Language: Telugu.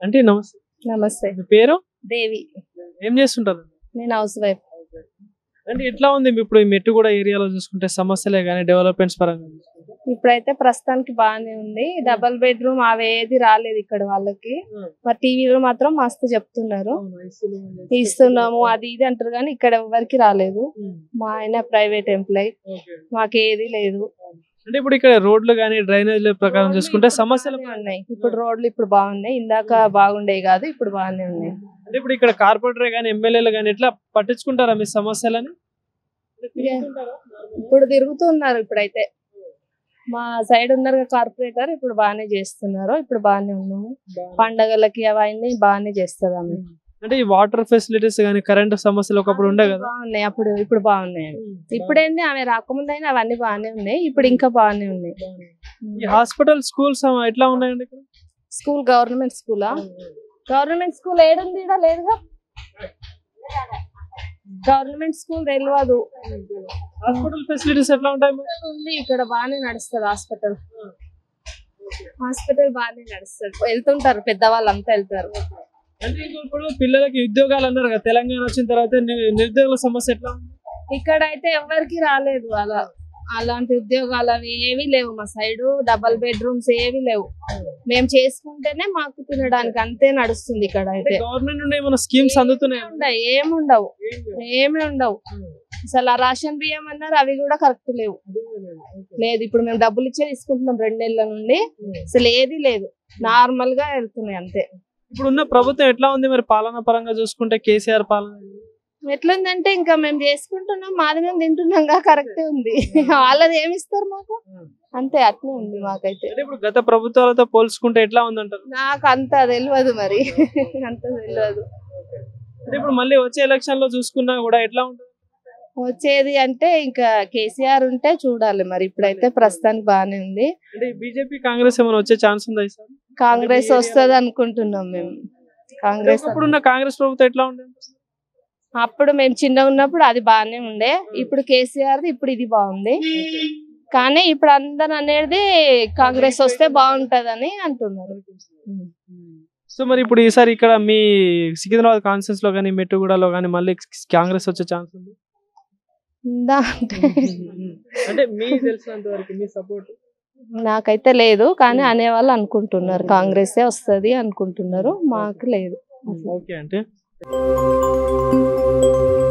అంటే నమస్తే. నమస్తే. మీ పేరు? దేవి. ఏం చేస్తుంటారు? నేను హౌస్ వైఫ్. అంటే ఎట్లా ఉంది ఇప్పుడు ఈ మెట్టుగూడ ఏరియాలో చూసుకుంటే సమస్యలే కానీ డెవలప్మెంట్స్ పరంగా చూసుకుంటే? ఇప్పుడైతే ప్రస్తుతానికి బాగానే ఉంది. డబల్ బెడ్రూమ్ అవి ఏది రాలేదు ఇక్కడ వాళ్ళకి. మరి టీవీలో మాత్రం మస్తు చెప్తున్నారు ఇస్తున్నాము అది ఇది అంటారు, కానీ ఇక్కడ ఎవరికి రాలేదు. మా ఆయన ప్రైవేట్ ఎంప్లాయ్, మాకేది లేదు. అంటే ఇప్పుడు ఇక్కడ రోడ్లు కానీ డ్రైనేజ్ ప్రకారం చూసుకుంటే సమస్యలు ఉన్నాయి. ఇప్పుడు రోడ్లు ఇప్పుడు బాగున్నాయి, ఇందాక బాగుండేవి కాదు, ఇప్పుడు బాగానే ఉన్నాయి. అంటే ఇప్పుడు ఇక్కడ కార్పొరేటర్ కానీ ఎమ్మెల్యేలు కానీ ఎట్లా పట్టించుకుంటారా మీ సమస్యలని? ఇప్పుడు తిరుగుతున్నారు. ఇప్పుడైతే మా సైడ్ ఉన్నారు కార్పొరేటర్, ఇప్పుడు బాగానే చేస్తున్నారు. ఇప్పుడు బాగానే ఉన్నాము. పండగలకి అవన్నీ బాగానే చేస్తుంది ఆమె. అంటే ఈ వాటర్ ఫెసిలిటీస్ కానీ కరెంట్ సమస్యలు ఒకప్పుడు ఉండే కదా, బాగున్నాయి. అప్పుడు ఇప్పుడు బాగున్నాయి. ఇప్పుడేంది ఆమె రాకముందు అయినా అవన్నీ బాగానే ఉన్నాయి, ఇప్పుడు ఇంకా బాగానే ఉన్నాయి. ఈ హాస్పిటల్ స్కూల్స్ ఎట్లా ఉన్నాయండి ఇక్కడ? స్కూల్ గవర్నమెంట్ స్కూలా? గవర్నమెంట్ స్కూల్ ఏడుంది? ఇక్కడ లేదుగా. గవర్నమెంట్ స్కూల్ తెలియదు. హాస్పిటల్ ఫెసిలిటీస్ ఎట్లా ఉంటాయి? ఉంది ఇక్కడ బాగానే నడుస్తుంది హాస్పిటల్. హాస్పిటల్ బాగానే నడుస్తుంది, వెళ్తుంటారు పెద్దవాళ్ళంతా వెళ్తారు. అంటే ఇప్పుడు పిల్లలకి ఉద్యోగాలు అన్నారు కదా, తెలంగాణ వచ్చిన తర్వాత నిరుద్యోగుల సమస్య ఎట్లా ఉంది? ఇక్కడ అయితే ఎవరికి రాలేదు అలాంటి ఉద్యోగాలు అవి ఏవి లేవు. మా సైడ్ డబల్ బెడ్రూమ్స్ ఏవి లేవు. మేము చేసుకుంటేనే మాకు తినడానికి అంతే నడుస్తుంది. ఇక్కడ అయితే గవర్నమెంట్ నుండి ఏమైనా స్కీమ్స్ అందుతున్నాయి? ఏముండవు, ఏమి ఉండవు. అసలు ఆ రేషన్ బియ్యం అన్నారు, అవి కూడా కరెక్ట్ లేవు. లేదు, ఇప్పుడు మేము డబ్బులు ఇచ్చే తీసుకుంటున్నాం 2 నెలల నుండి. అసలు ఏది లేదు, నార్మల్ గా వెళ్తున్నాయి అంతే. ఇప్పుడు ఉన్న ప్రభుత్వం ఎట్లా ఉంది మరి పాలన పరంగా చూసుకుంటే? కేసీఆర్ పాలన ఎట్లుందంటే ఇంకా మేము చేసుకుంటున్నాం, మాది మేము తింటున్నాం, కరెక్ట్ ఉంది. వాళ్ళది ఏమి ఇస్తారు మాకు? అంతే, అట్నే ఉంది మాకైతే. ఇప్పుడు గత ప్రభుత్వాలతో పోల్చుకుంటే ఎట్లా ఉందంటారు? నాకు అంత తెలియదు మరి, అంత తెలియదు. ఇప్పుడు మళ్ళీ వచ్చే ఎలక్షన్ లో చూసుకున్నా కూడా ఎట్లా ఉంటుంది? వచ్చేది అంటే ఇంకా కేసీఆర్ ఉంటే చూడాలి మరి. ఇప్పుడైతే ప్రస్తుతానికి బాగానే ఉంది. అంటే బీజేపీ కాంగ్రెస్ ఏమైనా వచ్చే ఛాన్స్ ఉందా? కాంగ్రెస్ వస్తుంది అనుకుంటున్నాం మేము. కాంగ్రెస్ ఇప్పుడున్న కాంగ్రెస్ ప్రభుత్వం ఎట్లా ఉంది? అప్పుడు మేము చిన్న ఉన్నప్పుడు అది బాగానే ఉండే, ఇప్పుడు కేసీఆర్ ఇప్పుడు ఇది బాగుంది. కానీ ఇప్పుడు అందరు అనేది కాంగ్రెస్ వస్తే బాగుంటదని అంటున్నారు. సో మరి ఇప్పుడు ఈసారి ఇక్కడ మీ సికింద్రాబాద్ కాన్స్టిట్యూన్సీ లో కానీ మెట్టుగూడలో కానీ మళ్ళీ కాంగ్రెస్ వచ్చే ఛాన్స్ ఉంది? అంటే మీకు తెలిసినంత వరకు మీ సపోర్ట్? నాకైతే లేదు, కానీ అనేవాళ్ళు అనుకుంటున్నారు కాంగ్రెస్ వస్తుంది అనుకుంటున్నారు. మాకు లేదు. ఓకే అంటే